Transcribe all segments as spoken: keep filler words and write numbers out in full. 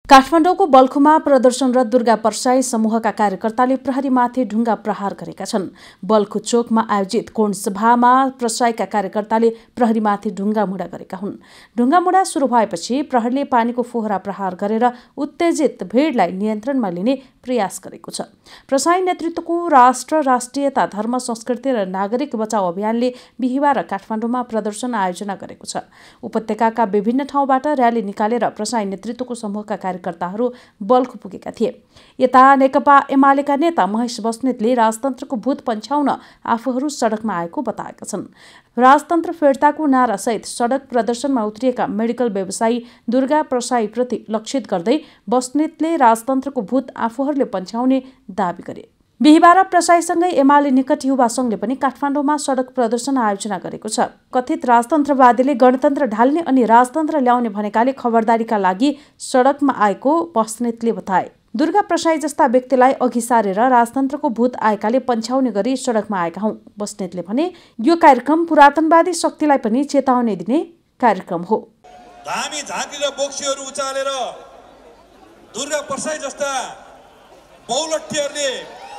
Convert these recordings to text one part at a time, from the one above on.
काठमाडौँको बल्खुमा प्रदर्शनरत दुर्गा प्रसाई समूहका कार्यकर्ताले प्रहरीमाथि ढुङ्गा प्रहार गरेका छन्। बल्खु चोकमा आयोजित कोण सभामा प्रसाईका कार्यकर्ताले प्रहरीमाथि ढुङ्गा मुढा गरेका हुन्। ढुङ्गा मुढा सुरु भएपछि प्रहरीले पानीको फोहरा प्रहार गरेर उत्तेजित भिडलाई नियन्त्रणमा लिने प्रयास गरेको छ। प्रसाई नेतृत्वको राष्ट्र राष्ट्रियता धर्म संस्कृति र नागरिक बचाउ अभियानले बिहिबार काठमाडौँमा प्रदर्शन आयोजना गरेको छ। उपत्यकाका विभिन्न ठाउँबाट र्याली निकालेर प्रसाई नेतृत्वको समूहका कार्यकर्ताहरू बल्खु पुगेका थिए। यता नेकपा एमालेका नेता महेश बस्नेतले राजतन्त्रको भूत पन्छाउन आफूहरू सडकमा आएको बताएका छन्। राजतन्त्र फिर्ताको नारासहित सडक प्रदर्शनमा उत्रिएका मेडिकल व्यवसायी दुर्गा प्रसाई प्रति लक्षित गर्दै बस्नेतले राजतन्त्रको भूत आफूहरूले पन्छाउने दावी गरे। बिहिबार प्रसाईसँगै एमाले निकट युवा संघले पनि काठमाडौँमा सडक प्रदर्शन आयोजना गरेको छ। कथित राजतन्त्रवादीले गणतन्त्र ढाल्ने अनि राजतन्त्र ल्याउने भनेकाले खबरदारीका लागि सडकमा आएको बस्नेतले बताए। दुर्गा प्रसाई जस्ता व्यक्तिलाई अघि सारेर राजतन्त्रको भूत आएकाले पन्छाउने गरी सडकमा आएका हौं। बस्नेतले भने यो कार्यक्रम पुरातनवादी शक्तिलाई पनि चेतावनी दिने कार्यक्रम हो। धामी झाँक्री र बोक्सीहरू उचालेर दुर्गा प्रसाई जस्ता बौलट्टीहरूले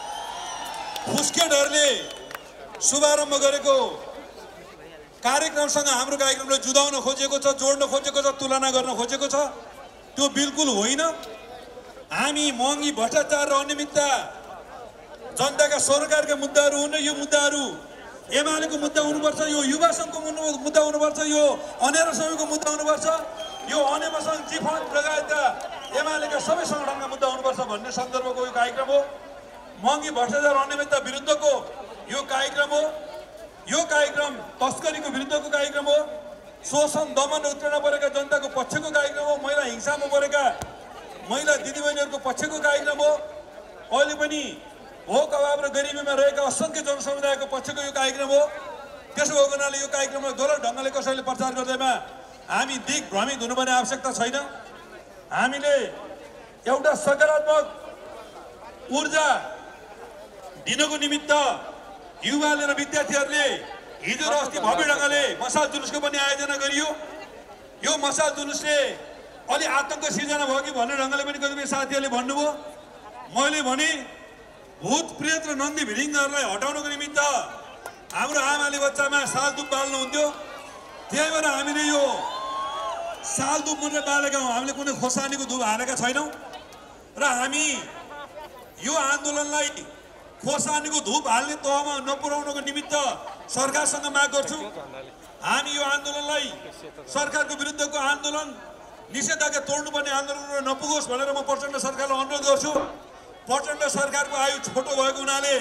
फुस्केटहरूले शुभारम्भ गरेको कार्यक्रमसँग हाम्रो कार्यक्रमले जुदाउन खोजेको छ, जोड्न खोजेको छ, तुलना गर्न खोजेको छ। त्यो बिल्कुल होइन। हामी महँगी, भ्रष्टाचार र अनियमितता जनताका सरकारका मुद्दाहरू हुन्। यो मुद्दाहरू एमालेको मुद्दा हुनुपर्छ, यो युवा सङ्घको मुद्दा हुनुपर्छ, यो अनेरा समूहको मुद्दा हुनुपर्छ, यो अनेरा सङ्घ जिफान लगायतका एमालेका सबै सङ्गठनका मुद्दा हुनुपर्छ भन्ने सन्दर्भको यो कार्यक्रम हो। महँगी, भ्रष्टाचार, अनियमितता विरुद्धको यो कार्यक्रम हो। यो कार्यक्रम तस्करीको विरुद्धको कार्यक्रम हो। शोषण, दमन, उत्पीडन परेका जनताको पक्षको कार्यक्रम हो। महिला हिंसामा परेका महिला दिदीबहिनीहरूको पक्षको कार्यक्रम हो। अहिले पनि भोक, अभाव र गरिबीमा रहेका असङ्ख्य जनसमुदायको पक्षको यो कार्यक्रम हो। त्यसो भएको हुनाले यो कार्यक्रमलाई गलत ढङ्गले कसैले प्रचार गर्दैमा हामी दिग्भ्रमित हुनुपर्ने आवश्यकता छैन। हामीले एउटा सकारात्मक ऊर्जा दिनको निमित्त युवाले र विद्यार्थीहरूले हिजो र अस्ति भव्य ढङ्गले मसाल जुलुसको पनि आयोजना गरियो। यो मसाल जुलुसले अलि आतंक सिर्जना भयो कि भन्ने ढङ्गले पनि कतिपय साथीहरूले भन्नुभयो। मैले भने भूत प्रेत र नन्दी भिडिङहरूलाई हटाउनको निमित्त हाम्रो आमाले बच्चामा सालदुप बाल्नुहुन्थ्यो। त्यही भएर हामीले यो सालदुप मात्रै बालेका हौँ। हामीले कुनै खोर्सानीको धुप हालेका छैनौँ र हामी यो आन्दोलनलाई खोर्सानीको धुप हाल्ने तहमा नपुर्याउनको निमित्त सरकारसँग माग गर्छु। हामी यो आन्दोलनलाई सरकारको विरुद्धको आन्दोलन, निषेधाज्ञा तोड्नुपर्ने आन्दोलन नपुगोस् भनेर म प्रचण्ड सरकारलाई अनुरोध गर्छु। प्रचण्ड सरकारको आयु छोटो भएको हुनाले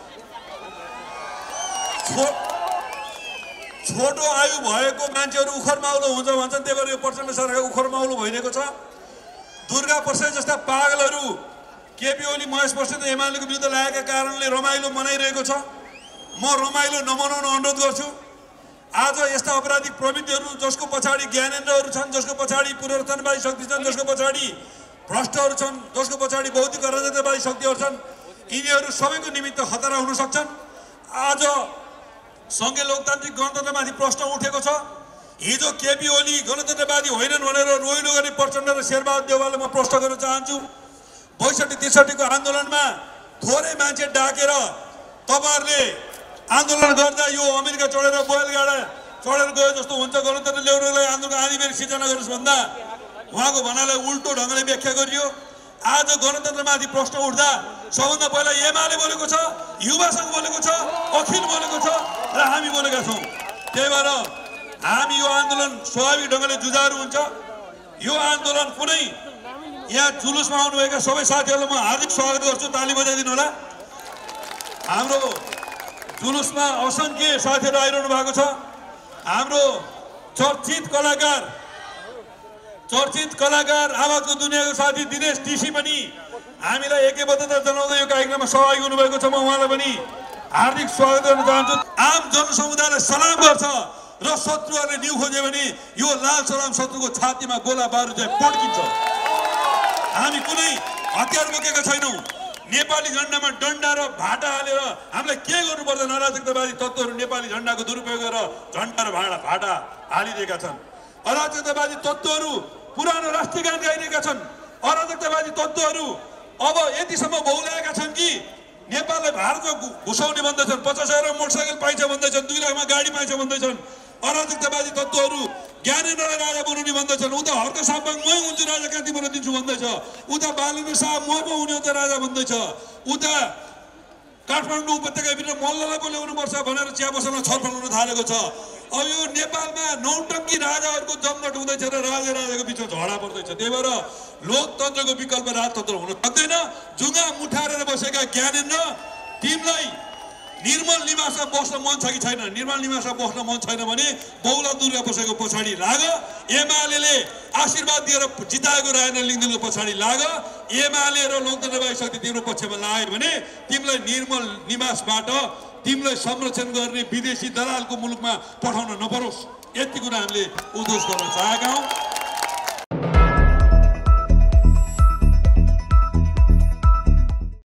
छो छोटो आयु भएको मान्छेहरू उखरमाउलो हुन्छ भन्छन्। त्यही भएर यो प्रचण्ड सरकार उखरमाउलो भइरहेको छ। दुर्गा प्रसाई जस्ता पागलहरू केपी ओली, महेश बस्नेत एमालेको विरुद्ध लागेका कारणले रमाइलो मनाइरहेको छ। म रमाइलो नमनाउन अनुरोध गर्छु। आज यस्ता अपराधिक प्रवृत्तिहरू जसको पछाडि ज्ञानेन्द्रहरू छन्, जसको पछाडि पुनरुत्थानवादी शक्ति छन्, जसको पछाडि भ्रष्टहरू छन्, जसको पछाडि भौतिक अराजकतावादी शक्तिहरू छन्, यिनीहरू सबैको निमित्त खतरा हुन सक्छन्। आज सङ्घीय लोकतान्त्रिक गणतन्त्रमाथि प्रश्न उठेको छ। हिजो केपी ओली गणतन्त्रवादी होइनन् भनेर रोइलो गर्ने प्रचण्ड र शेरबहादुर देउवालाई म प्रश्न गर्न चाहन्छु। बैसठी त्रिसठीको आन्दोलनमा थोरै मान्छे डाकेर तपाईँहरूले आन्दोलन गर्दा यो अमेरिका चढेर बैलगाडा चढेर गयो जस्तो हुन्छ, गणतन्त्र ल्याउनलाई आन्दोलन आधीबेर सिर्जना गर्नुहोस् भन्दा उहाँको भनाइलाई उल्टो ढङ्गले व्याख्या गरियो। आज गणतन्त्रमाथि प्रश्न उठ्दा सबभन्दा पहिला एमाले बोलेको छ, युवा सङ्घ बोलेको छ, अखिल बोलेको छ र हामी बोलेका छौँ। त्यही भएर हामी यो आन्दोलन स्वाभाविक ढङ्गले जुझारु हुन्छ। यो आन्दोलन कुनै यहाँ जुलुसमा आउनुभएका सबै साथीहरूलाई म हार्दिक स्वागत गर्छु। ताली बजाइदिनु होला। हाम्रो जुलुसमा असङ्ख्य साथीहरू आइरहनु भएको छ। हाम्रो चर्चित कलाकार चर्चित कलाकार आवाजको दुनियाँको साथी दिनेश टिसी पनि हामीलाई एकबद्धता जनाउँदै यो कार्यक्रममा सहभागी हुनुभएको छ। म उहाँलाई पनि हार्दिक स्वागत गर्न चाहन्छु। आम जनसमुदायलाई सलाम गर्छ र शत्रुहरूले न्यु खोज्यो भने यो लाल सलाम शत्रुको छातीमा गोला बारुद चाहिँ पड्किन्छ। हामी कुनै हतियार बोकेका छैनौँ। नेपाली झन्डामा डन्डा र भाटा हालेर हामीलाई के गर्नु पर्दैन। अराजकतावादी तत्त्वहरू नेपाली झन्डाको दुरुपयोग गरेर झन्डा र भाडा भाटा हालिरहेका छन्। अराजकतावादी तत्त्वहरू पुरानो राष्ट्रिय गान गाइरहेका छन्। अराजक अराजकतावादी तत्त्वहरू अब यतिसम्म बहुलाएका छन् कि नेपाललाई भारतमा घुसाउने भन्दैछन्, पचास हजार मोटरसाइकल पाइन्छ भन्दैछन्, दुई लाखमा गाडी पाइन्छ भन्दैछन्। अराजकतावादी तत्त्वहरू ज्ञानेन्द्रलाई राजा बनाउने भन्दैछन्, उता हर्क साम्बाङ मै हुन्छु राजा कान्ति बन्न दिन्छु भन्दैछ, उता बालेन्द्र शाह म पो हुने उता राजा भन्दैछ, उता काठमाडौँ उपत्यकाभित्र मल्ललाई पो ल्याउनुपर्छ भनेर चिया पसलमा छलफल हुन थालेको छ। अब यो नेपालमा नौटङ्की राजाहरूको जमघट हुँदैछ र राजा राजाको बिचमा झगडा पर्दैछ। त्यही भएर लोकतन्त्रको विकल्प राजतन्त्र हुन सक्दैन। जुङ्गा मुठारेर बसेका ज्ञानेन्द्र, तिमीलाई निर्मल निवासमा बस्न मन छ कि छैन? निर्मल निवासमा बस्न मन छैन भने बहुला दुर्गा प्रसादको पछाडि लाग, एमाले आशीर्वाद दिएर जिताएको राजेन्द्र लिङ्गदेनको पछाडि लाग, एमाले र लोकतन्त्रवादी शक्ति तिम्रो पक्षमा लाग्यो भने तिमीलाई निर्मल निवासबाट तिमीलाई संरक्षण गर्ने विदेशी दलालको मुलुकमा पठाउन नपरोस्। यति कुरा हामीले उद्घोष गर्न चाहेका हौँ।